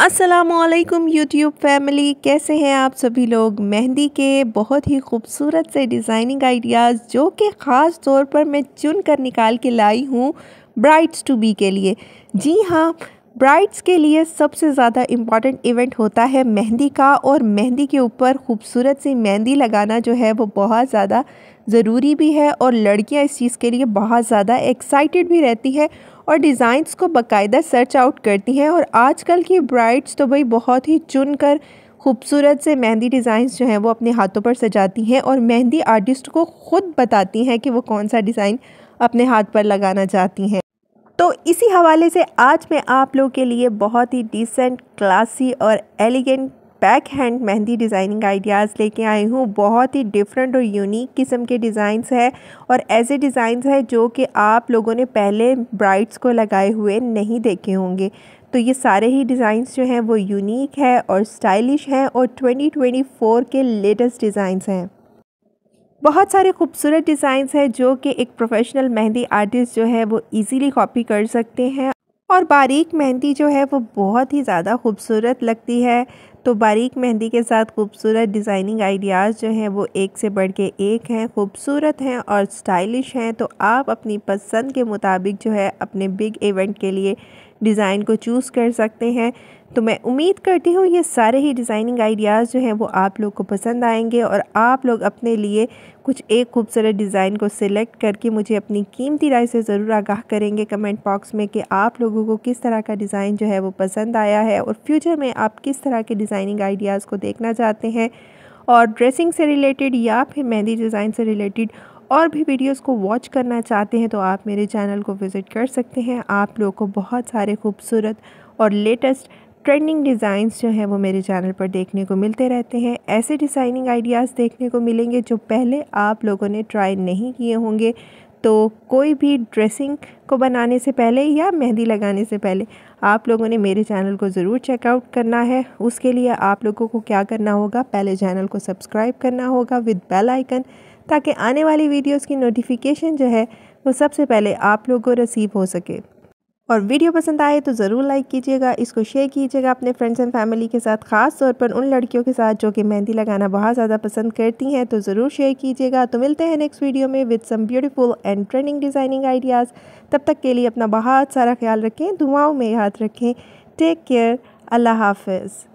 अस्सलामुअलैकुम YouTube family, कैसे हैं आप सभी लोग। मेहंदी के बहुत ही खूबसूरत से डिज़ाइनिंग आइडियाज़ जो कि ख़ास तौर पर मैं चुन कर निकाल के लाई हूँ ब्राइड्स टू बी के लिए। जी हाँ, ब्राइड्स के लिए सबसे ज़्यादा इम्पॉर्टेंट इवेंट होता है मेहंदी का, और मेहंदी के ऊपर खूबसूरत सी मेहंदी लगाना जो है वो बहुत ज़्यादा ज़रूरी भी है, और लड़कियाँ इस चीज़ के लिए बहुत ज़्यादा एक्साइटेड भी रहती है और डिज़ाइंस को बाकायदा सर्च आउट करती हैं। और आजकल की ब्राइड्स तो भाई बहुत ही चुन कर खूबसूरत से मेहंदी डिज़ाइंस जो हैं वो अपने हाथों पर सजाती हैं, और मेहंदी आर्टिस्ट को ख़ुद बताती हैं कि वो कौन सा डिज़ाइन अपने हाथ पर लगाना चाहती हैं। तो इसी हवाले से आज मैं आप लोगों के लिए बहुत ही डिसेंट, क्लासी और elegant back hand mehndi designing ideas लेके आई हूँ। बहुत ही डिफरेंट और यूनिक किस्म के डिज़ाइंस है, और ऐसे डिज़ाइंस है जो कि आप लोगों ने पहले ब्राइड्स को लगाए हुए नहीं देखे होंगे। तो ये सारे ही डिज़ाइंस जो हैं वो यूनिक है और स्टाइलिश हैं, और 2024 के लेटेस्ट डिज़ाइंस हैं। बहुत सारे खूबसूरत डिज़ाइंस हैं जो कि एक प्रोफेशनल मेहंदी आर्टिस्ट जो है वो इजीली कॉपी कर सकते हैं, और बारीक मेहंदी जो है वो बहुत ही ज़्यादा खूबसूरत लगती है। तो बारीक मेहंदी के साथ खूबसूरत डिज़ाइनिंग आइडियाज़ जो हैं वो एक से बढ़ के एक हैं, खूबसूरत हैं और स्टाइलिश हैं। तो आप अपनी पसंद के मुताबिक जो है अपने बिग इवेंट के लिए डिज़ाइन को चूज़ कर सकते हैं। तो मैं उम्मीद करती हूँ ये सारे ही डिज़ाइनिंग आइडियाज़ जो हैं वो आप लोग को पसंद आएंगे, और आप लोग अपने लिए कुछ एक खूबसूरत डिज़ाइन को सिलेक्ट करके मुझे अपनी कीमती राय से ज़रूर आगाह करेंगे कमेंट बॉक्स में कि आप लोगों को किस तरह का डिज़ाइन जो है वो पसंद आया है, और फ्यूचर में आप किस तरह के डिज़ाइनिंग आइडियाज़ को देखना चाहते हैं। और ड्रेसिंग से रिलेटेड या फिर मेहंदी डिज़ाइन से रिलेटेड और भी वीडियोस को वॉच करना चाहते हैं तो आप मेरे चैनल को विज़िट कर सकते हैं। आप लोगों को बहुत सारे खूबसूरत और लेटेस्ट ट्रेंडिंग डिज़ाइंस जो हैं वो मेरे चैनल पर देखने को मिलते रहते हैं। ऐसे डिज़ाइनिंग आइडियाज़ देखने को मिलेंगे जो पहले आप लोगों ने ट्राई नहीं किए होंगे। तो कोई भी ड्रेसिंग को बनाने से पहले या मेहंदी लगाने से पहले आप लोगों ने मेरे चैनल को ज़रूर चेकआउट करना है। उसके लिए आप लोगों को क्या करना होगा, पहले चैनल को सब्सक्राइब करना होगा विद बेल आइकन, ताकि आने वाली वीडियोस की नोटिफिकेशन जो है वो सबसे पहले आप लोगों को रिसीव हो सके। और वीडियो पसंद आए तो ज़रूर लाइक कीजिएगा, इसको शेयर कीजिएगा अपने फ्रेंड्स एंड फैमिली के साथ, ख़ास तौर पर उन लड़कियों के साथ जो कि मेहंदी लगाना बहुत ज़्यादा पसंद करती हैं। तो ज़रूर शेयर कीजिएगा। तो मिलते हैं नेक्स्ट वीडियो में with some beautiful and trending designing ideas. तब तक के लिए अपना बहुत सारा ख्याल रखें, दुआओं में याद रखें। टेक केयर, अल्लाह हाफ़िज़।